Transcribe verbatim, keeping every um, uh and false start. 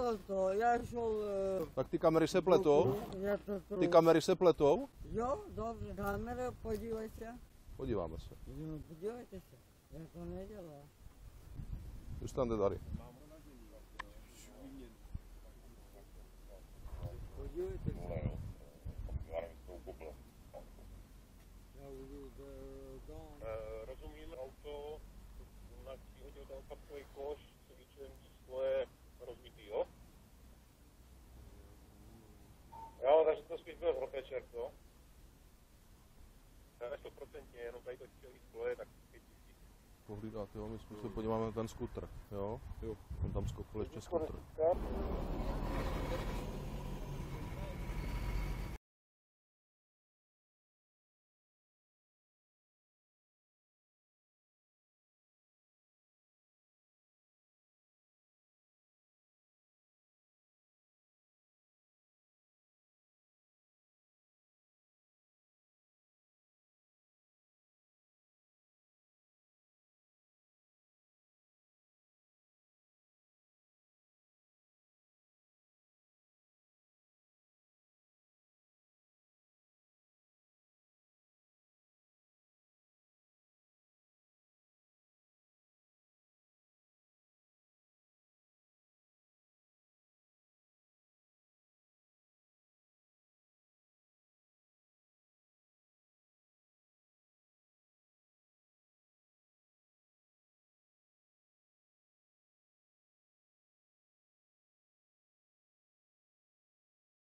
nedělal to, já šel... Tak ty kamery se pletou? Já to, to... Ty kamery se pletou? Jo, dobře, kamera, podívej se. Podíváme se. Jo, podívejte se, já to nedělal. Zůstaňte tady. Podívejte se. Já udělal dom. Rozumím, auto na tí hodil ten odpadkový koš, co víčem sklo je rozbitý, jo? Jo, takže to spíš byl hroteček, jo? Ne sto procent, jenom tady to celý sklo je tak pět tisíc. Pohlídat, jo, my se podíváme na ten skutr, jo? Jo. On tam skopil ještě skutr.